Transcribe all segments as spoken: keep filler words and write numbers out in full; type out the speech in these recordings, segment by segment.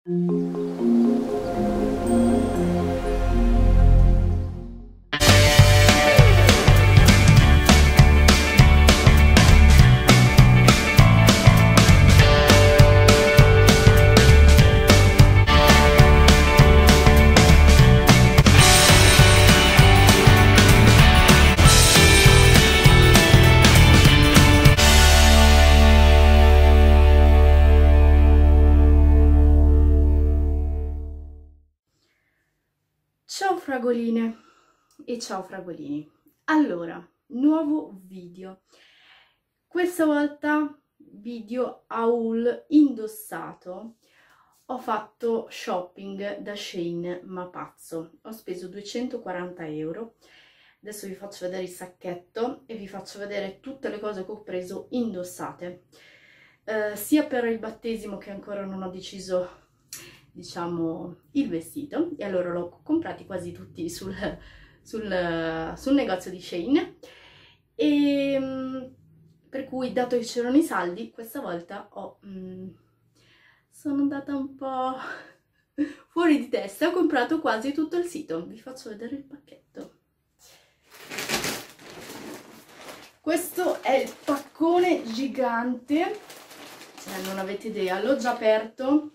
Ciao fragoline e ciao fragolini. Allora, nuovo video. Questa volta video haul indossato. Ho fatto shopping da Shein, ma pazzo. Ho speso duecentoquaranta euro. Adesso vi faccio vedere il sacchetto e vi faccio vedere tutte le cose che ho preso indossate. Eh, sia per il battesimo che ancora non ho deciso, diciamo, il vestito, e allora l'ho comprati quasi tutti sul, sul, sul negozio di Shein, e per cui, dato che c'erano i saldi, questa volta ho, mh, sono andata un po' fuori di testa e ho comprato quasi tutto il sito. Vi faccio vedere il pacchetto. Questo è il paccone gigante, cioè non avete idea, l'ho già aperto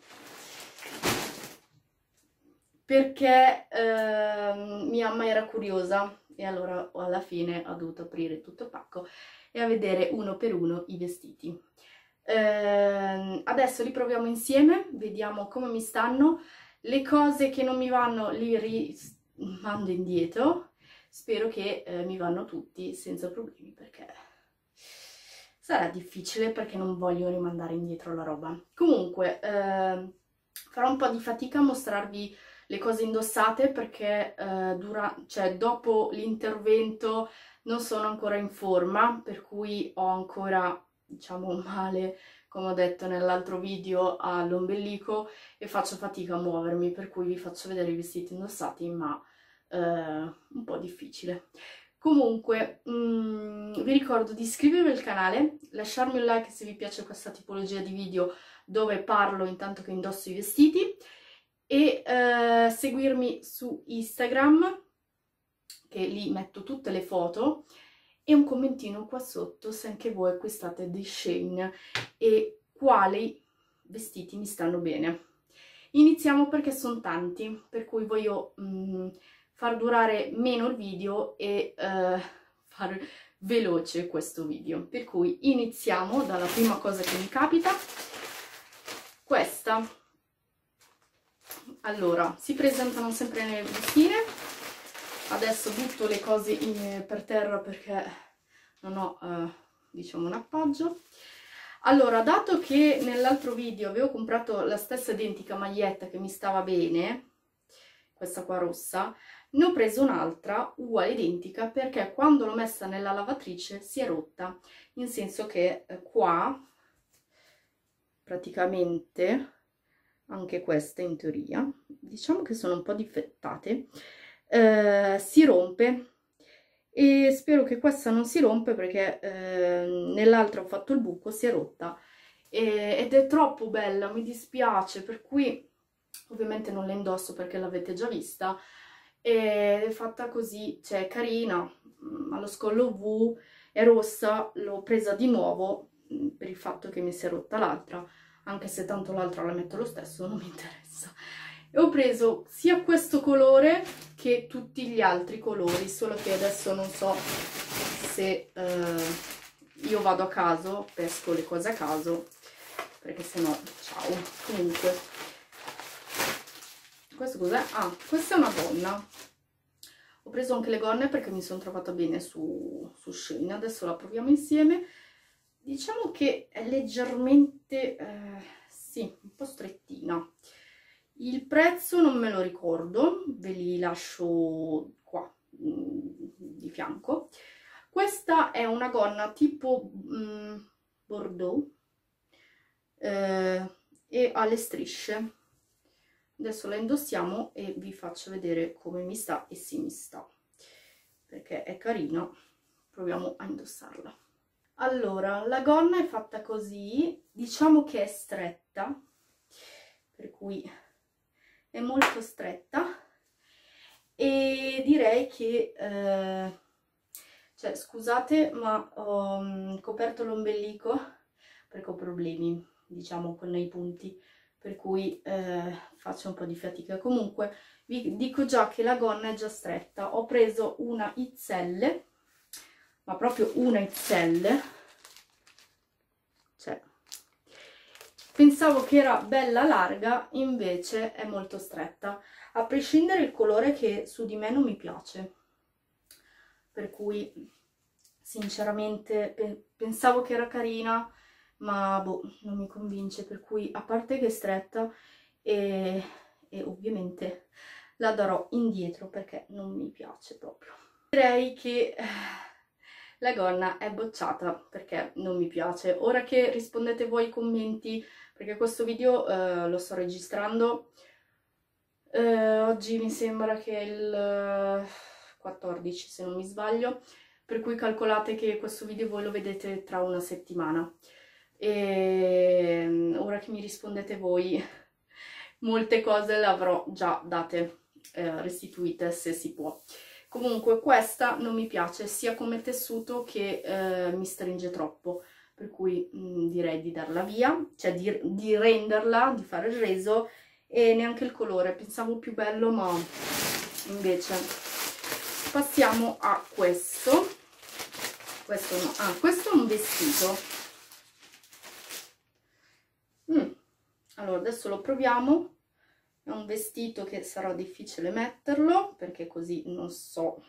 perché eh, mia mamma era curiosa e allora alla fine ho dovuto aprire tutto il pacco e a vedere uno per uno i vestiti. Eh, adesso li proviamo insieme, vediamo come mi stanno. Le cose che non mi vanno li rimando indietro. Spero che eh, mi vanno tutti senza problemi, perché sarà difficile, perché non voglio rimandare indietro la roba. Comunque eh, farò un po' di fatica a mostrarvi le cose indossate perché eh, dura, cioè, dopo l'intervento non sono ancora in forma, per cui ho ancora, diciamo, male, come ho detto nell'altro video, all'ombelico e faccio fatica a muovermi, per cui vi faccio vedere i vestiti indossati, ma eh, un po' difficile. Comunque mh, vi ricordo di iscrivervi al canale, lasciarmi un like se vi piace questa tipologia di video dove parlo intanto che indosso i vestiti, e eh, seguirmi su Instagram, che lì metto tutte le foto, e un commentino qua sotto se anche voi acquistate dei Shein e quali vestiti mi stanno bene. Iniziamo perché sono tanti, per cui voglio mh, far durare meno il video e uh, far veloce questo video. Per cui iniziamo dalla prima cosa che mi capita, questa. Allora, si presentano sempre nelle bustine. Adesso butto le cose in, per terra perché non ho, uh, diciamo, un appoggio. Allora, dato che nell'altro video avevo comprato la stessa identica maglietta che mi stava bene, questa qua rossa, ne ho preso un'altra uguale identica perché quando l'ho messa nella lavatrice si è rotta, nel senso che eh, qua praticamente, anche queste in teoria, diciamo che sono un po' difettate, eh, si rompe, e spero che questa non si rompe perché eh, nell'altra ho fatto il buco, si è rotta e, ed è troppo bella, mi dispiace, per cui ovviamente non la indosso perché l'avete già vista. È fatta così, cioè carina, allo scollo V, è rossa, l'ho presa di nuovo per il fatto che mi si è rotta l'altra, anche se tanto l'altra la metto lo stesso, non mi interessa. E ho preso sia questo colore che tutti gli altri colori, solo che adesso non so se eh, io vado a caso, pesco le cose a caso, perché sennò ciao. Comunque, questo cos'è? Ah, questa è una gonna. Ho preso anche le gonne perché mi sono trovata bene su, su Shein. Adesso la proviamo insieme. Diciamo che è leggermente, eh, sì, un po' strettina. Il prezzo non me lo ricordo, ve li lascio qua di fianco. Questa è una gonna tipo mh, bordeaux eh, e ha le strisce. Adesso la indossiamo e vi faccio vedere come mi sta e se mi sta, perché è carina. Proviamo a indossarla. Allora, la gonna è fatta così, diciamo che è stretta, per cui è molto stretta, e direi che eh, cioè scusate ma ho um, coperto l'ombelico perché ho problemi diciamo con i punti, per cui eh, faccio un po' di fatica. Comunque vi dico già che la gonna è già stretta. Ho preso una X L, ma proprio una X L, cioè pensavo che era bella larga, invece è molto stretta, a prescindere il colore che su di me non mi piace, per cui sinceramente pe pensavo che era carina, ma boh, non mi convince, per cui a parte che è stretta e, e ovviamente la darò indietro perché non mi piace proprio. Direi che la gonna è bocciata perché non mi piace. Ora che rispondete voi ai commenti, perché questo video eh, lo sto registrando, eh, oggi mi sembra che è il quattordici se non mi sbaglio, per cui calcolate che questo video voi lo vedete tra una settimana. E ora che mi rispondete voi, molte cose le avrò già date, eh, restituite se si può. Comunque questa non mi piace sia come tessuto che eh, mi stringe troppo, per cui mh, direi di darla via, cioè di, di renderla, di fare il reso, e neanche il colore, pensavo più bello ma invece. Passiamo a questo, questo no, ah, questo è un vestito. Mm. Allora adesso lo proviamo, è un vestito che sarà difficile metterlo perché così non so,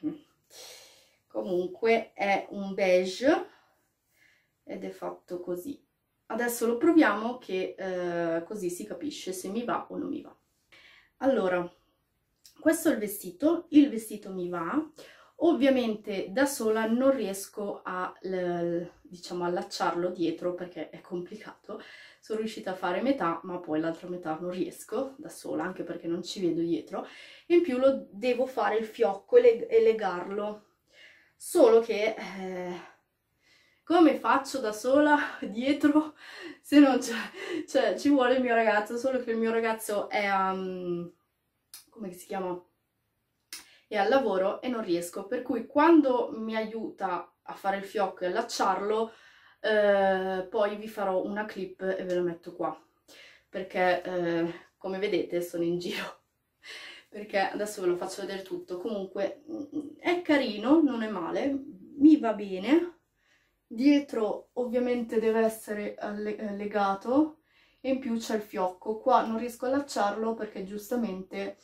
comunque è un beige ed è fatto così. Adesso lo proviamo che eh, così si capisce se mi va o non mi va. Allora, questo è il vestito, il vestito mi va. Ovviamente da sola non riesco a, diciamo, allacciarlo dietro perché è complicato. Sono riuscita a fare metà, ma poi l'altra metà non riesco da sola, anche perché non ci vedo dietro. In più lo devo fare il fiocco e, leg e legarlo. Solo che eh, come faccio da sola dietro se non c'è, cioè ci vuole il mio ragazzo, solo che il mio ragazzo è um, come si chiama? È al lavoro e non riesco, per cui quando mi aiuta a fare il fiocco e allacciarlo, eh, poi vi farò una clip e ve la metto qua, perché eh, come vedete sono in giro, perché adesso ve lo faccio vedere tutto. Comunque è carino, non è male, mi va bene. Dietro ovviamente deve essere legato e in più c'è il fiocco. Qua non riesco a allacciarlo perché giustamente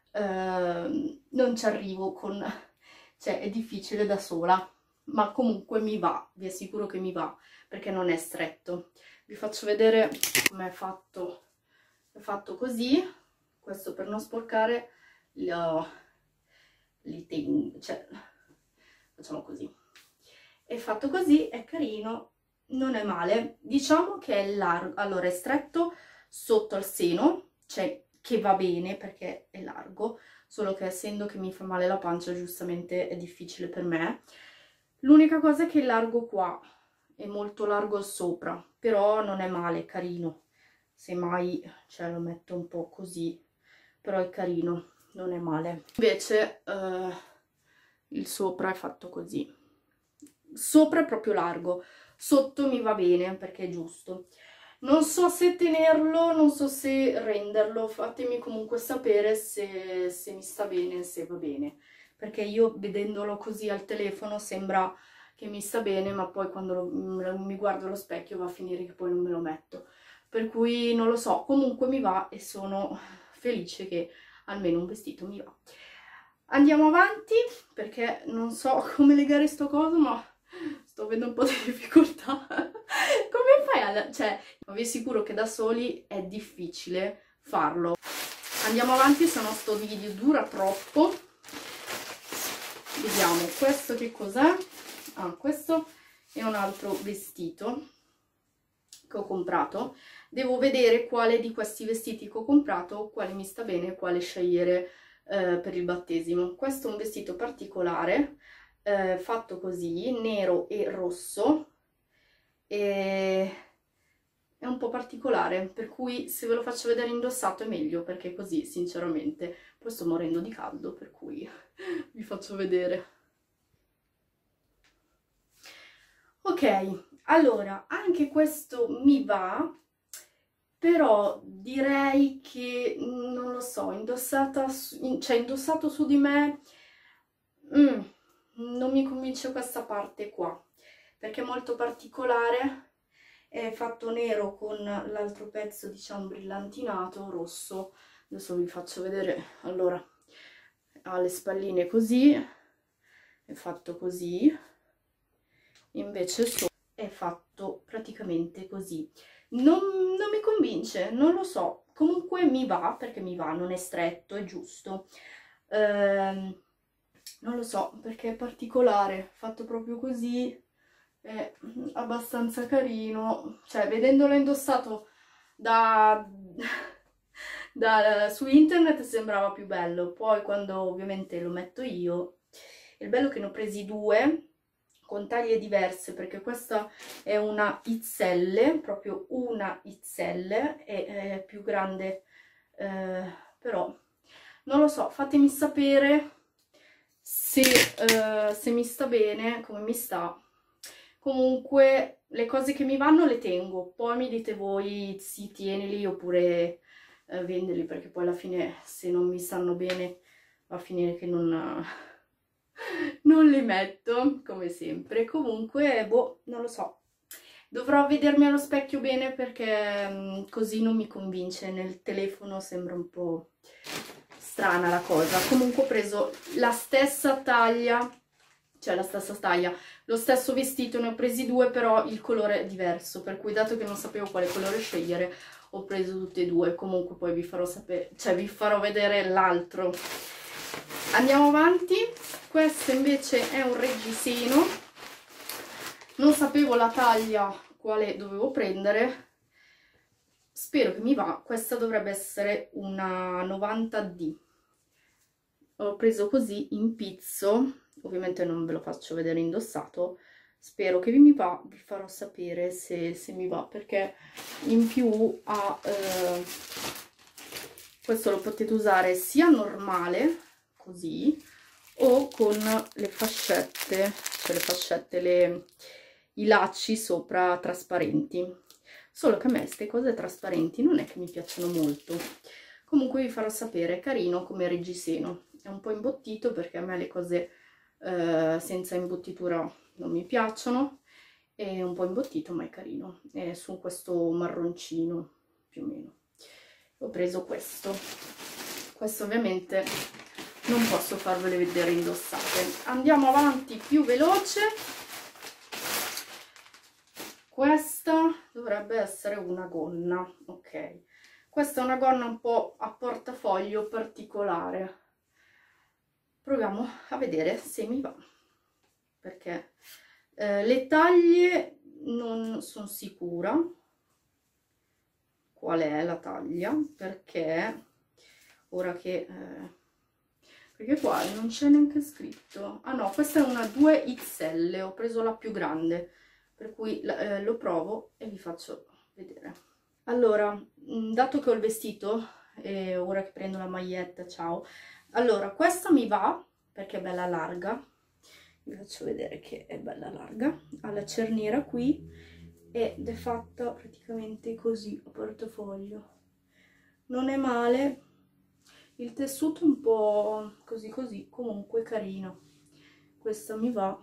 Uh, non ci arrivo con, cioè è difficile da sola, ma comunque mi va, vi assicuro che mi va perché non è stretto. Vi faccio vedere com'è fatto, è fatto così, questo per non sporcare lo, li tengo, cioè facciamo così, è fatto così, è carino, non è male, diciamo che è largo, allora è stretto sotto al seno, cioè che va bene perché è largo, solo che essendo che mi fa male la pancia giustamente è difficile per me. L'unica cosa è che è largo qua, è molto largo sopra, però non è male, è carino. Semmai cioè, lo metto un po' così, però è carino, non è male. Invece eh, il sopra è fatto così. Sopra è proprio largo, sotto mi va bene perché è giusto. Non so se tenerlo, non so se renderlo, fatemi comunque sapere se, se mi sta bene, se va bene. Perché io vedendolo così al telefono sembra che mi sta bene, ma poi quando lo, mi guardo allo specchio va a finire che poi non me lo metto. Per cui non lo so, comunque mi va e sono felice che almeno un vestito mi va. Andiamo avanti, perché non so come legare sto coso, ma sto avendo un po' di difficoltà. Come fai a... cioè, vi assicuro che da soli è difficile farlo. Andiamo avanti, se no sto video dura troppo. Vediamo, questo che cos'è? Ah, questo è un altro vestito che ho comprato. Devo vedere quale di questi vestiti che ho comprato, quale mi sta bene e quale scegliere eh, per il battesimo. Questo è un vestito particolare, eh, fatto così, nero e rosso. E è un po' particolare, per cui se ve lo faccio vedere indossato è meglio, perché così sinceramente poi sto morendo di caldo, per cui vi faccio vedere. Ok, allora anche questo mi va, però direi che non lo so, indossata su, cioè indossato su di me mm, non mi convince questa parte qua, perché è molto particolare, è fatto nero con l'altro pezzo diciamo brillantinato rosso. Adesso vi faccio vedere. Allora, ha le spalline così, è fatto così, invece sotto è fatto praticamente così. Non, non mi convince, non lo so, comunque mi va, perché mi va, non è stretto, è giusto. Ehm, non lo so, perché è particolare, fatto proprio così, è abbastanza carino, cioè vedendolo indossato da, da, su internet sembrava più bello, poi quando ovviamente lo metto io, il bello è che ne ho presi due, con taglie diverse, perché questa è una X L, proprio una X L, e è più grande, eh, però non lo so, fatemi sapere se, eh, se mi sta bene, come mi sta. Comunque le cose che mi vanno le tengo, poi mi dite voi sì, tienili oppure eh, vendili, perché poi alla fine se non mi stanno bene va a finire che non... non li metto, come sempre. Comunque, boh, non lo so. Dovrò vedermi allo specchio bene, perché mh, così non mi convince. Nel telefono sembra un po' strana la cosa. Comunque ho preso la stessa taglia, cioè la stessa taglia, lo stesso vestito, ne ho presi due, però il colore è diverso. Per cui, dato che non sapevo quale colore scegliere, ho preso tutte e due. Comunque poi vi farò sapere, cioè vi farò vedere l'altro. Andiamo avanti. Questo invece è un reggiseno, non sapevo la taglia quale dovevo prendere, spero che mi va. Questa dovrebbe essere una novanta D, l'ho preso così in pizzo, ovviamente non ve lo faccio vedere indossato, spero che mi va, vi farò sapere se, se mi va, perché in più ha, eh, questo lo potete usare sia normale, così, o con le fascette, cioè le fascette, le, i lacci sopra trasparenti. Solo che a me queste cose trasparenti non è che mi piacciono molto. Comunque vi farò sapere, è carino come reggiseno. È un po' imbottito, perché a me le cose eh, senza imbottitura non mi piacciono. È un po' imbottito, ma è carino. È su questo marroncino, più o meno. Ho preso questo. Questo ovviamente non posso farvele vedere indossate. Andiamo avanti più veloce. Questa dovrebbe essere una gonna, ok. Questa è una gonna un po' a portafoglio particolare. Proviamo a vedere se mi va, perché eh, le taglie non sono sicura qual è la taglia, perché ora che... Eh, perché qua non c'è neanche scritto. Ah no, questa è una due X L, ho preso la più grande, per cui eh, lo provo e vi faccio vedere. Allora, dato che ho il vestito e ora che prendo la maglietta, ciao. Allora, questa mi va perché è bella larga, vi faccio vedere che è bella larga, ha la cerniera qui ed è fatta praticamente così a portafoglio. Non è male. Il tessuto un po' così così, comunque carino. Questa mi va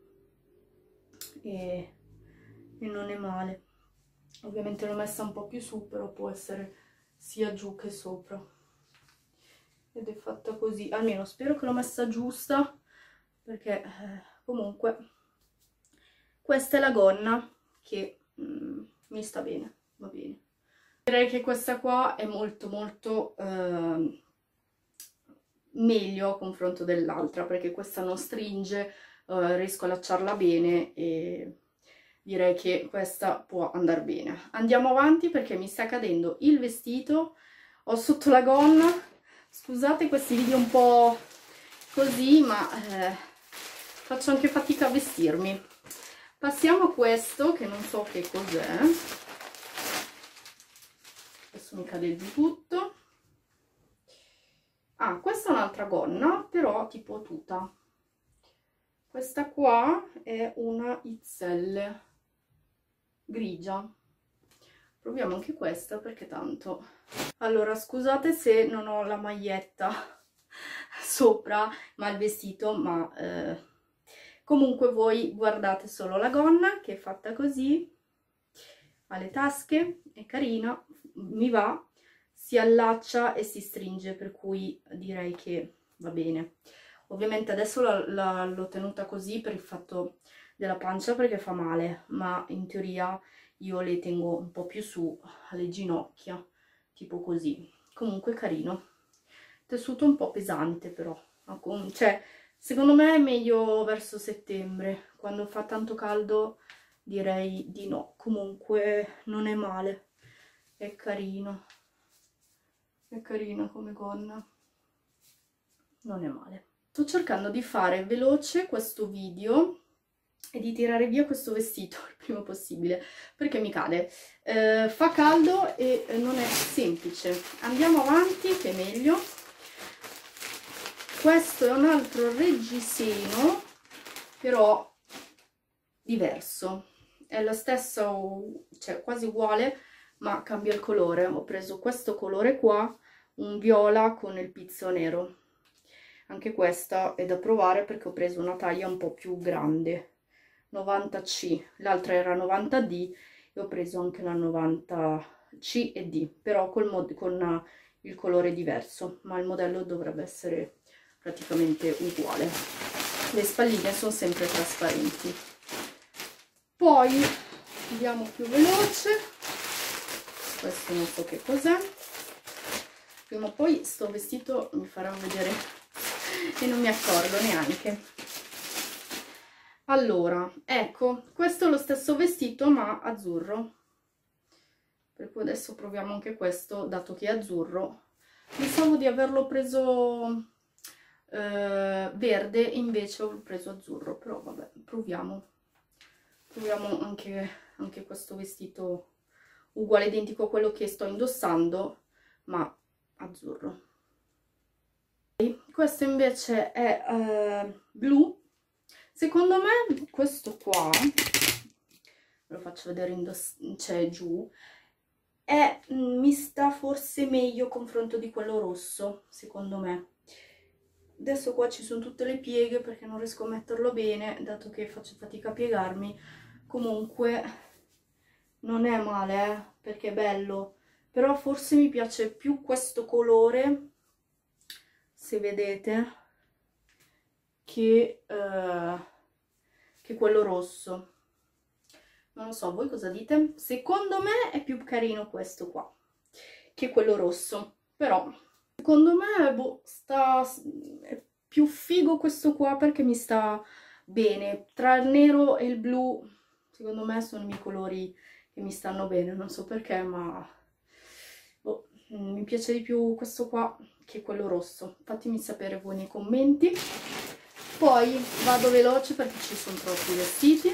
e, e non è male. Ovviamente l'ho messa un po' più su, però può essere sia giù che sopra. Ed è fatta così, almeno spero che l'ho messa giusta, perché eh, comunque questa è la gonna che mm, mi sta bene, va bene. Direi che questa qua è molto molto... Eh, meglio a confronto dell'altra, perché questa non stringe, eh, riesco a allacciarla bene e direi che questa può andare bene. Andiamo avanti, perché mi sta cadendo il vestito, ho sotto la gonna, scusate questi video un po' così, ma eh, faccio anche fatica a vestirmi. Passiamo a questo, che non so che cos'è. adesso mi cade giù tutto. Ah, questa è un'altra gonna, però tipo tuta. Questa qua è una X L grigia. Proviamo anche questa perché tanto... Allora, scusate se non ho la maglietta sopra, ma il vestito, ma eh, comunque voi guardate solo la gonna che è fatta così, ha le tasche, è carina, mi va, si allaccia e si stringe, per cui direi che va bene. Ovviamente adesso l'ho tenuta così per il fatto della pancia perché fa male, ma in teoria io le tengo un po' più su alle ginocchia, tipo così. Comunque carino, tessuto un po' pesante però, cioè secondo me è meglio verso settembre, quando fa tanto caldo direi di no. Comunque non è male, è carino, è carina come gonna, non è male. Sto cercando di fare veloce questo video e di tirare via questo vestito il prima possibile perché mi cade, eh, fa caldo e non è semplice. Andiamo avanti che è meglio. Questo è un altro reggiseno però diverso, è lo stesso, cioè quasi uguale, ma cambia il colore. Ho preso questo colore qua, un viola con il pizzo nero. Anche questa è da provare perché ho preso una taglia un po' più grande, novanta C, l'altra era novanta D e ho preso anche la novanta C e D, però col mod con il colore diverso, ma il modello dovrebbe essere praticamente uguale. Le spalline sono sempre trasparenti. Poi andiamo più veloce, questo non so che cos'è, prima o poi sto vestito mi farà vedere e non mi accorgo neanche. Allora, ecco, questo è lo stesso vestito ma azzurro, per cui adesso proviamo anche questo, dato che è azzurro. Pensavo di averlo preso eh, verde, invece ho preso azzurro, però vabbè, proviamo. Proviamo anche, anche questo vestito uguale, identico a quello che sto indossando, ma azzurro. Questo invece è eh, blu. Secondo me questo qua, ve lo faccio vedere, c'è giù, è, mi sta forse meglio a confronto di quello rosso, secondo me. Adesso qua ci sono tutte le pieghe perché non riesco a metterlo bene, dato che faccio fatica a piegarmi. Comunque non è male, eh, perché è bello, però forse mi piace più questo colore, se vedete, che, eh, che quello rosso. Non lo so, voi cosa dite? Secondo me è più carino questo qua che quello rosso, però secondo me boh, sta, è più figo questo qua perché mi sta bene. Tra il nero e il blu, secondo me sono i miei colori che mi stanno bene, non so perché, ma boh, mi piace di più questo qua che quello rosso. Fatemi sapere voi nei commenti. Poi vado veloce perché ci sono troppi vestiti.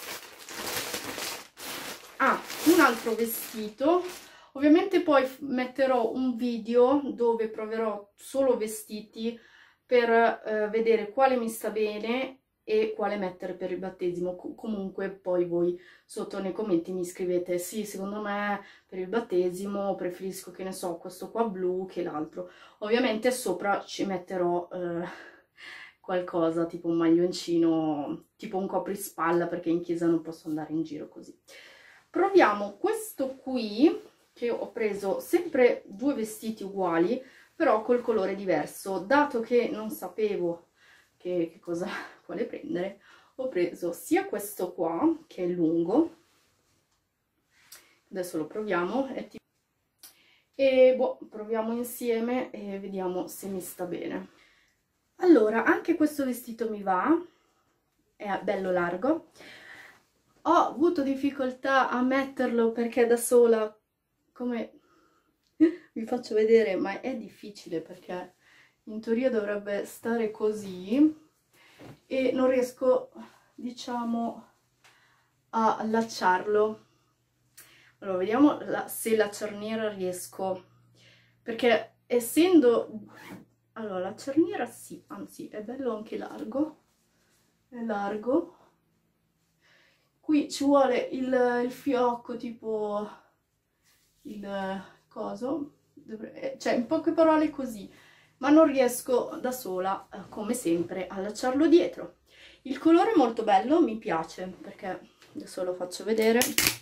Ah, un altro vestito. Ovviamente poi metterò un video dove proverò solo vestiti per eh, vedere quale mi sta bene e quale mettere per il battesimo. Com comunque poi voi sotto nei commenti mi scrivete: sì, secondo me per il battesimo preferisco, che ne so, questo qua blu che l'altro. Ovviamente sopra ci metterò eh, qualcosa, tipo un maglioncino, tipo un coprispalla, perché in chiesa non posso andare in giro così. Proviamo questo qui, che ho preso sempre due vestiti uguali, però col colore diverso. Dato che non sapevo che, che cosa, quale prendere, ho preso sia questo qua, che è lungo, adesso lo proviamo, è tipo... e boh, proviamo insieme e vediamo se mi sta bene. Allora, anche questo vestito mi va, è bello largo. Ho avuto difficoltà a metterlo perché da sola, come vi faccio vedere, ma è difficile perché in teoria dovrebbe stare così e non riesco, diciamo, a allacciarlo. Allora, vediamo la, se la cerniera riesco, perché essendo... Allora, la cerniera sì, anzi, è bello anche largo, è largo. Qui ci vuole il, il fiocco, tipo il coso, dovrebbe, cioè in poche parole così, ma non riesco da sola, eh, come sempre, a allacciarlo dietro. Il colore è molto bello, mi piace, perché adesso lo faccio vedere,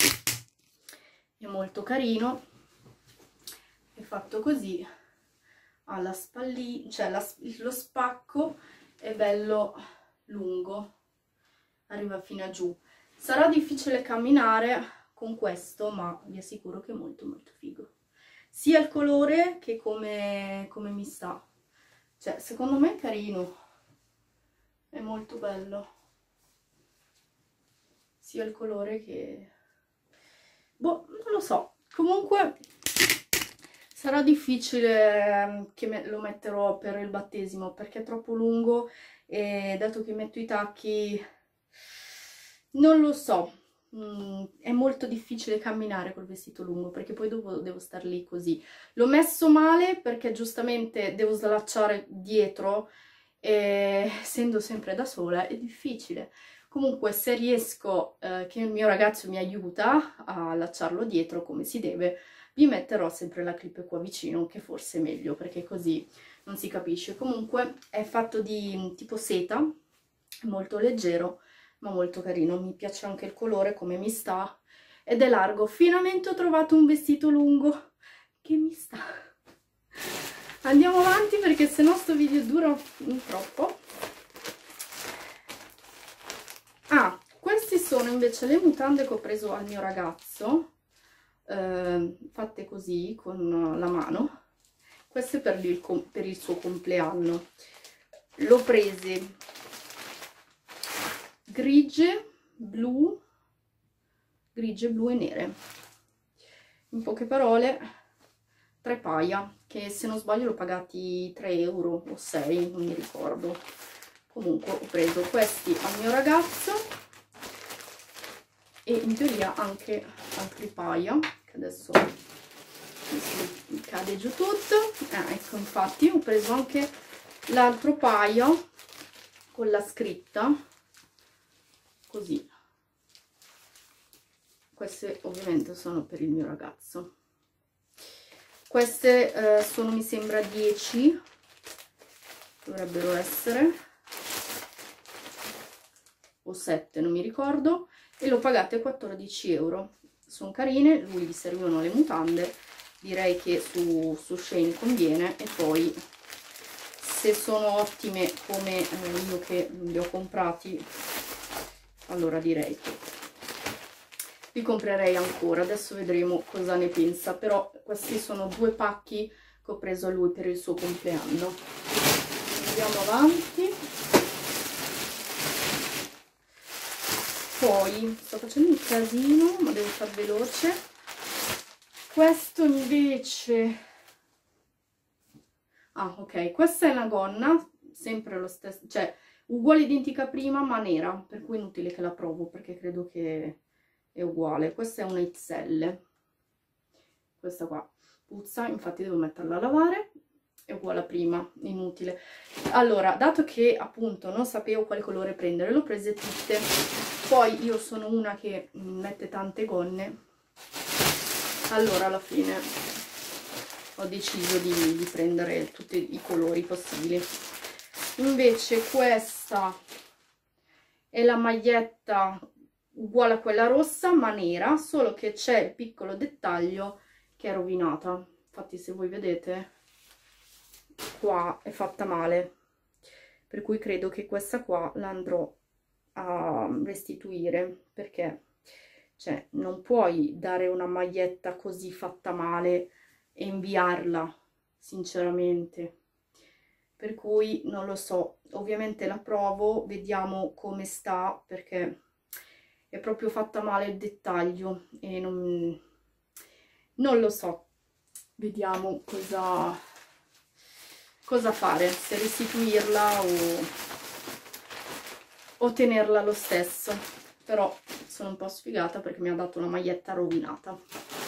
è molto carino, è fatto così, ha la spallina, cioè la, lo spacco è bello lungo, arriva fino a giù. Sarà difficile camminare con questo, ma vi assicuro che è molto molto figo. Sia il colore che come, come mi sta. Cioè, secondo me è carino. È molto bello. Sia il colore che... Boh, non lo so. Comunque sarà difficile che me lo metterò per il battesimo, perché è troppo lungo e dato che metto i tacchi... Non lo so, mm, è molto difficile camminare col vestito lungo, perché poi dopo devo star lì così. L'ho messo male perché giustamente devo slacciare dietro e essendo sempre da sola è difficile. Comunque se riesco, eh, che il mio ragazzo mi aiuta a allacciarlo dietro come si deve, vi metterò sempre la clip qua vicino, che forse è meglio perché così non si capisce. Comunque è fatto di tipo seta, molto leggero, ma molto carino. Mi piace anche il colore, come mi sta, ed è largo. Finalmente ho trovato un vestito lungo che mi sta. Andiamo avanti perché sennò sto video dura troppo. Ah, queste sono invece le mutande che ho preso al mio ragazzo, eh, fatte così con la mano. Queste per il, per il suo compleanno. L'ho prese grigie, blu, grigie, blu e nere. In poche parole, tre paia, che se non sbaglio l'ho pagati tre euro o sei, non mi ricordo. Comunque ho preso questi al mio ragazzo e in teoria anche altri paia, che adesso mi cade giù tutto. Eh, ecco, infatti ho preso anche l'altro paio con la scritta, così. Queste ovviamente sono per il mio ragazzo. Queste eh, sono, mi sembra, dieci, dovrebbero essere, o sette, non mi ricordo, e l'ho pagate quattordici euro. Sono carine, lui gli servivano le mutande, direi che su, su Shein conviene, e poi se sono ottime come eh, io che li ho comprati, allora direi che li comprerei ancora. Adesso vedremo cosa ne pensa, però questi sono due pacchi che ho preso a lui per il suo compleanno. Andiamo avanti. Poi sto facendo un casino, ma devo far veloce. Questo invece, ah ok, questa è una gonna, sempre lo stesso, cioè uguale identica prima ma nera, per cui è inutile che la provo perché credo che è uguale. Questa è una X L, questa qua puzza, infatti devo metterla a lavare. È uguale a prima, inutile. Allora, dato che appunto non sapevo quale colore prendere, le ho prese tutte. Poi io sono una che mette tante gonne, allora alla fine ho deciso di, di prendere tutti i colori possibili. Invece questa è la maglietta uguale a quella rossa ma nera, solo che c'è il piccolo dettaglio che è rovinata. Infatti se voi vedete qua è fatta male, per cui credo che questa qua la andrò a restituire, perché cioè non puoi dare una maglietta così fatta male e inviarla, sinceramente. Per cui non lo so, ovviamente la provo, vediamo come sta, perché è proprio fatta male il dettaglio e non, non lo so. Vediamo cosa, cosa fare, se restituirla o, o tenerla lo stesso. Però sono un po' sfigata perché mi ha dato una maglietta rovinata.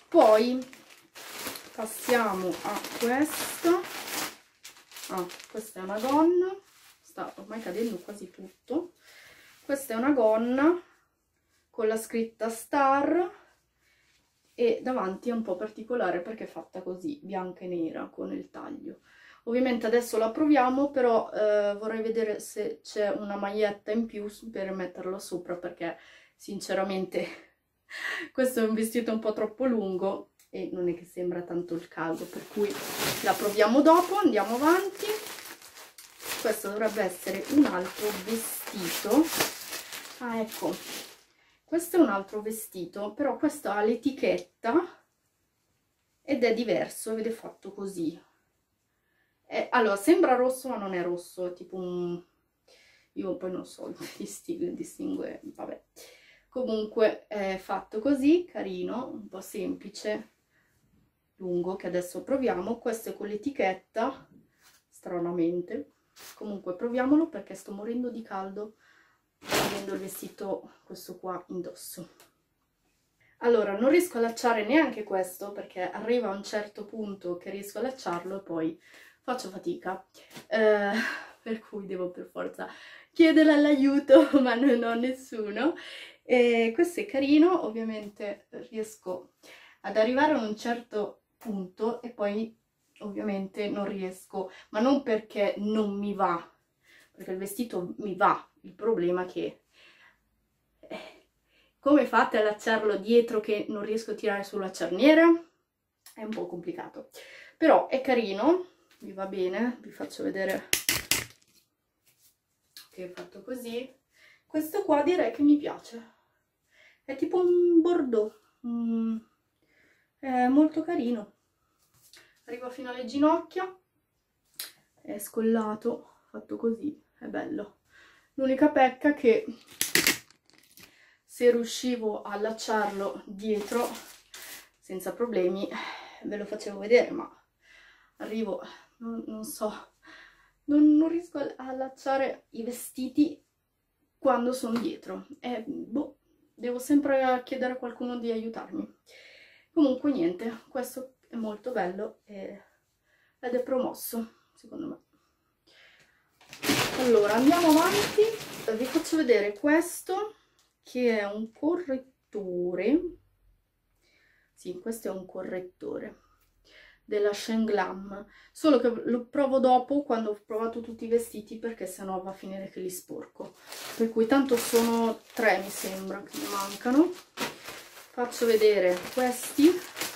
Poi passiamo a questa. Ah, questa è una gonna, sta ormai cadendo quasi tutto. Questa è una gonna con la scritta Star e davanti è un po' particolare perché è fatta così, bianca e nera con il taglio. Ovviamente adesso la proviamo, però eh, vorrei vedere se c'è una maglietta in più per metterla sopra, perché sinceramente questo è un vestito un po' troppo lungo e non è che sembra tanto il caldo, per cui la proviamo dopo. Andiamo avanti. Questo dovrebbe essere un altro vestito. Ah, ecco, questo è un altro vestito, però questo ha l'etichetta ed è diverso ed è fatto così. Eh, allora, sembra rosso ma non è rosso, è tipo un... io poi non so distingue, distingue, vabbè. Comunque è fatto così, carino, un po' semplice, lungo, che adesso proviamo. Questo è con l'etichetta, stranamente. Comunque proviamolo perché sto morendo di caldo avendo il vestito questo qua indosso. Allora, non riesco a allacciare neanche questo perché arriva a un certo punto che riesco a allacciarlo e poi faccio fatica, eh, per cui devo per forza chiedere l'aiuto, ma non ho nessuno. E questo è carino, ovviamente riesco ad arrivare a un certo punto e poi ovviamente non riesco, ma non perché non mi va, perché il vestito mi va, il problema è che eh, come fate a allacciarlo dietro che non riesco a tirare sulla cerniera? È un po' complicato, però è carino, mi va bene, vi faccio vedere che è fatto così. Questo qua direi che mi piace, è tipo un bordeaux, mm, è molto carino, arriva fino alle ginocchia, è scollato, fatto così, è bello. L'unica pecca che se riuscivo a allacciarlo dietro senza problemi ve lo facevo vedere, ma arrivo, non, non so, non, non riesco a allacciare i vestiti quando sono dietro e boh, devo sempre chiedere a qualcuno di aiutarmi. Comunque niente, questo è molto bello e, ed è promosso secondo me. Allora andiamo avanti, vi faccio vedere questo che è un correttore. Sì, questo è un correttore della Shen Glam, solo che lo provo dopo quando ho provato tutti i vestiti perché sennò va a finire che li sporco, per cui tanto sono tre mi sembra che mi mancano. Faccio vedere questi.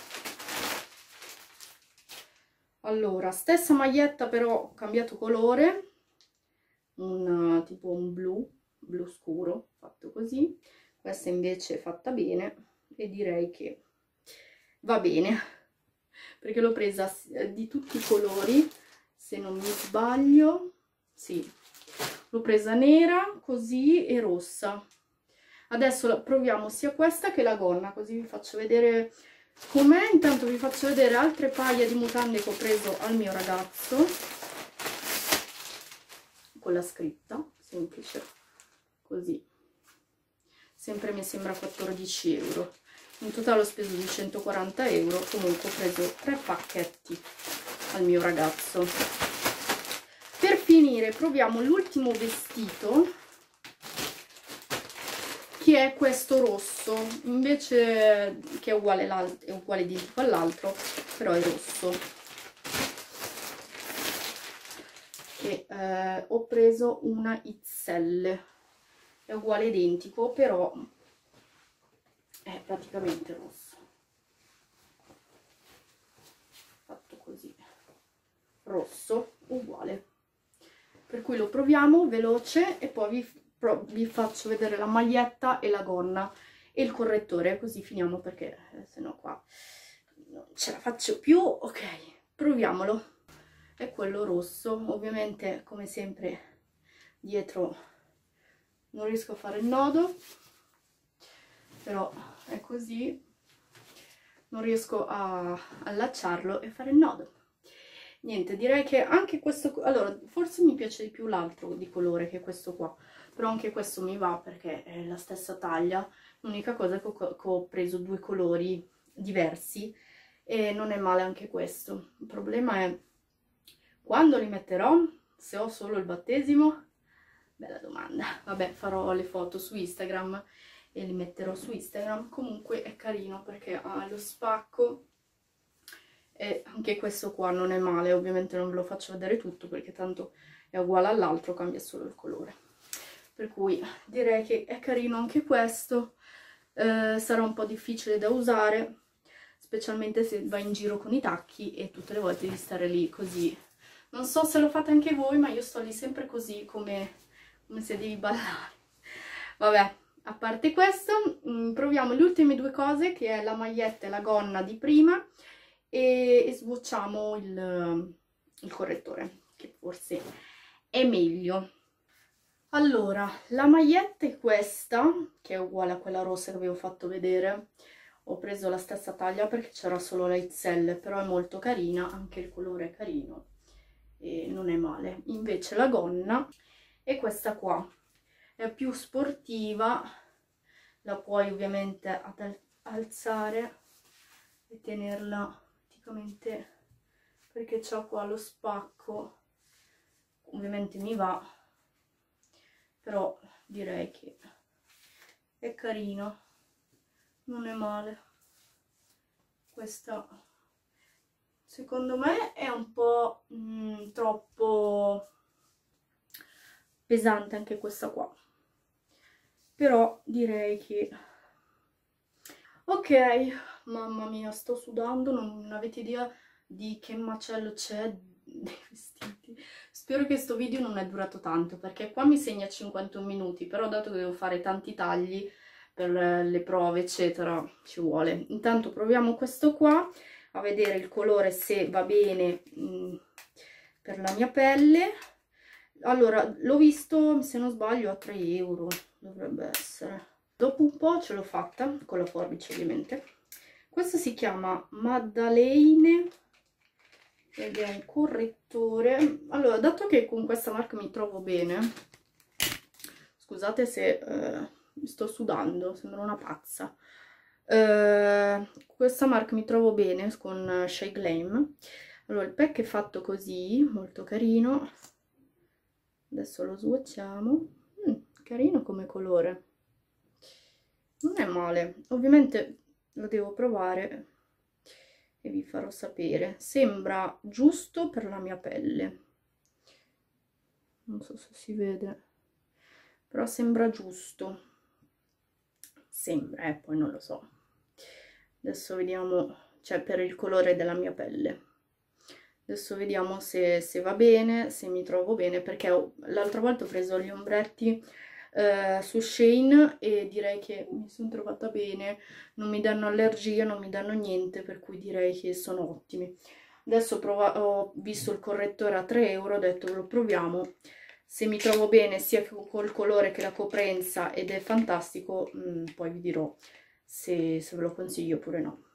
Allora, stessa maglietta però ho cambiato colore, un tipo un blu, blu scuro, fatto così. Questa invece è fatta bene e direi che va bene, perché l'ho presa di tutti i colori, se non mi sbaglio, sì, l'ho presa nera, così e rossa. Adesso proviamo sia questa che la gonna, così vi faccio vedere com'è. Intanto vi faccio vedere altre paia di mutande che ho preso al mio ragazzo, con la scritta, semplice, così. Sempre mi sembra quattordici euro. In totale ho speso duecentoquaranta euro, comunque ho preso tre pacchetti al mio ragazzo. Per finire proviamo l'ultimo vestito, che è questo rosso, invece che è uguale, è uguale identico all'altro, però è rosso. E eh, ho preso una X L, è uguale identico, però è praticamente rosso, fatto così, rosso uguale, per cui lo proviamo veloce e poi vi, vi faccio vedere la maglietta e la gonna e il correttore, così finiamo perché eh, se no qua non ce la faccio più. Ok, proviamolo. È quello rosso, ovviamente come sempre dietro non riesco a fare il nodo, però è così, non riesco a allacciarlo e fare il nodo. Niente, direi che anche questo, allora forse mi piace di più l'altro di colore che questo qua, però anche questo mi va perché è la stessa taglia. L'unica cosa è che ho, che ho preso due colori diversi e non è male anche questo. Il problema è quando li metterò, se ho solo il battesimo. Bella domanda. Vabbè, farò le foto su Instagram e li metterò su Instagram. Comunque è carino perché ha lo spacco e anche questo qua non è male. Ovviamente non ve lo faccio vedere tutto perché tanto è uguale all'altro, cambia solo il colore. Per cui direi che è carino anche questo. Eh, sarà un po' difficile da usare, specialmente se vai in giro con i tacchi e tutte le volte di stare lì così. Non so se lo fate anche voi, ma io sto lì sempre così come, come se devi ballare. Vabbè, a parte questo, mh, proviamo le ultime due cose, che è la maglietta e la gonna di prima, e, e swatchiamo il, il correttore, che forse è meglio. Allora, la maglietta è questa, che è uguale a quella rossa che avevo fatto vedere. Ho preso la stessa taglia perché c'era solo la X L, però è molto carina, anche il colore è carino e non è male. Invece la gonna è questa qua, è più sportiva, la puoi ovviamente alzare e tenerla praticamente perché c'ha qua lo spacco, ovviamente mi va, però direi che è carino, non è male. Questa secondo me è un po' mh, troppo pesante anche questa qua, però direi che ok. Mamma mia, sto sudando, non avete idea di che macello c'è dei vestiti. Spero che sto video non è durato tanto, perché qua mi segna cinquantuno minuti, però dato che devo fare tanti tagli per le prove eccetera ci vuole. Intanto proviamo questo qua a vedere il colore se va bene mh, per la mia pelle. Allora, l'ho visto, se non sbaglio, a tre euro dovrebbe essere. Dopo un po' ce l'ho fatta con la forbice ovviamente. Questo si chiama Maddalene ed è un correttore. Allora, dato che con questa marca mi trovo bene, scusate se eh, mi sto sudando, sembro una pazza. Eh, questa marca mi trovo bene con Shea Glam. Allora, il pack è fatto così, molto carino. Adesso lo swatchiamo. Mm, carino come colore. Non è male. Ovviamente lo devo provare e vi farò sapere. Sembra giusto per la mia pelle. Non so se si vede, però sembra giusto. Sembra, eh, poi non lo so. Adesso vediamo, cioè per il colore della mia pelle. Adesso vediamo se, se va bene, se mi trovo bene, perché l'altra volta ho preso gli ombretti Uh, su Shein e direi che mi sono trovata bene, non mi danno allergia, non mi danno niente, per cui direi che sono ottimi. Adesso prova ho visto il correttore a tre euro, ho detto lo proviamo, se mi trovo bene sia col colore che la coprenza ed è fantastico, mh, poi vi dirò se, se ve lo consiglio oppure no.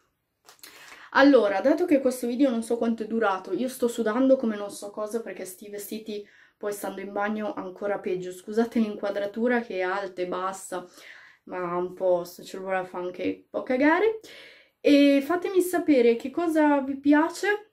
Allora, dato che questo video non so quanto è durato, io sto sudando come non so cosa perché sti vestiti poi stando in bagno ancora peggio. Scusate l'inquadratura che è alta e bassa, ma un po' sto cellulare fa anche un po' cagare. E fatemi sapere che cosa vi piace,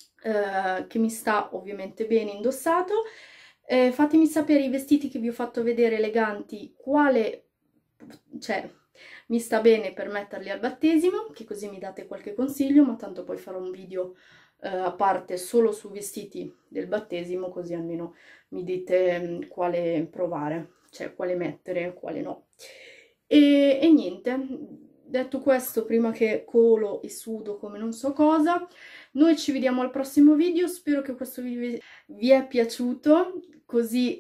eh, che mi sta ovviamente bene indossato. Eh, fatemi sapere i vestiti che vi ho fatto vedere eleganti, quale, cioè, mi sta bene per metterli al battesimo, che così mi date qualche consiglio, ma tanto poi farò un video Uh, a parte solo su vestiti del battesimo, così almeno mi dite um, quale provare, cioè quale mettere, quale no. E, e niente, detto questo, prima che colo e sudo come non so cosa, noi ci vediamo al prossimo video. Spero che questo video vi è piaciuto, così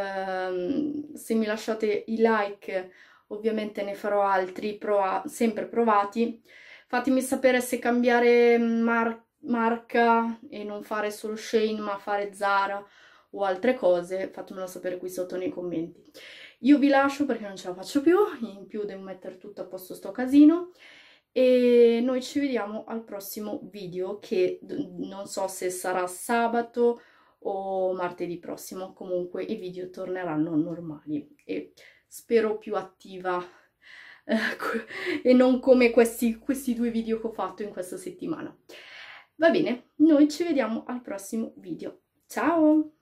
uh, se mi lasciate i like ovviamente ne farò altri, prova sempre provati. Fatemi sapere se cambiare marca marca e non fare solo Shein ma fare Zara o altre cose, fatemelo sapere qui sotto nei commenti. Io vi lascio perché non ce la faccio più, in più devo mettere tutto a posto sto casino e noi ci vediamo al prossimo video che non so se sarà sabato o martedì prossimo, comunque i video torneranno normali e spero più attiva eh, e non come questi, questi due video che ho fatto in questa settimana. Va bene, noi ci vediamo al prossimo video. Ciao!